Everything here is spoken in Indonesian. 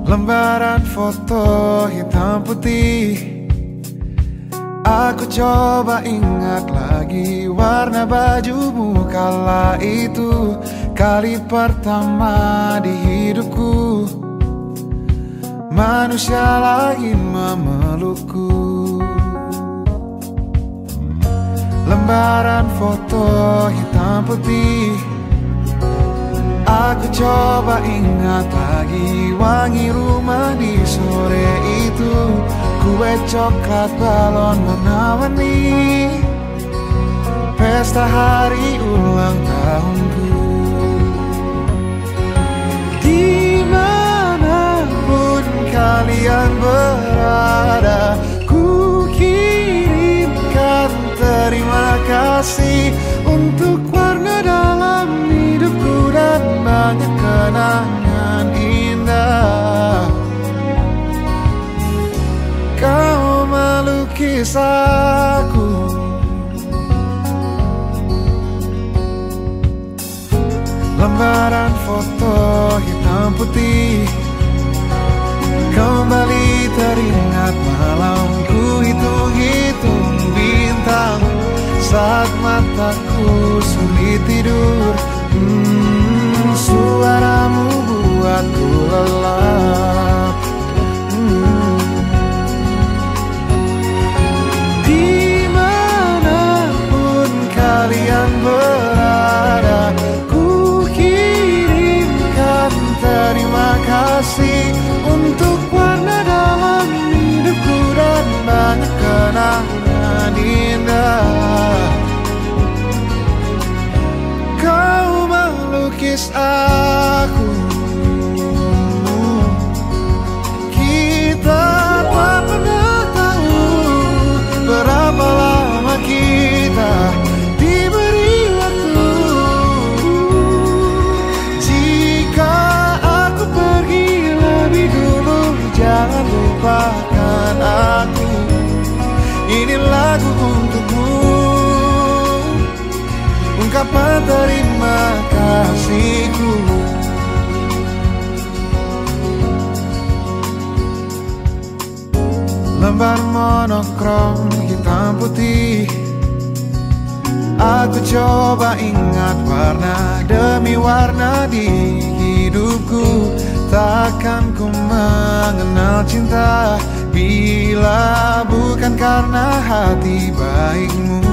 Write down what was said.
Lembaran foto hitam putih. Aku coba ingat lagi warna bajumu kala itu, kali pertama di hidupku manusia lain memelukku. Lembaran foto hitam putih. Aku coba ingat lagi wangi rumah di sore itu, kue coklat balon warna-warni, pesta hari ulang tahunku. Dimanapun kalian berada, ku kirimkan terima kasih untuk warna dalam hidupku dan banyak kenangan indah. Kau melukis aku, lembaran foto hitam putih. Kembali teringat malamku hitung-hitung bintang saat mataku sulit tidur. Suaramu buatku lelap. Dimanapun kalian berada, ku kirimkan terima kasih untuk warna dalam hidupku dan banyak kenangan indah. Kau melukis aku, kita tak pernah tahu berapa lama kita diberi waktu. Jika aku pergi lebih dulu, jangan lupakan aku. Ini lagu untukmu, ungkapan terima kasihku. Lembar monokrom hitam putih. Aku coba ingat warna demi warna di hidupku. Takkan ku mengenal cinta bila bukan karena hati baikmu.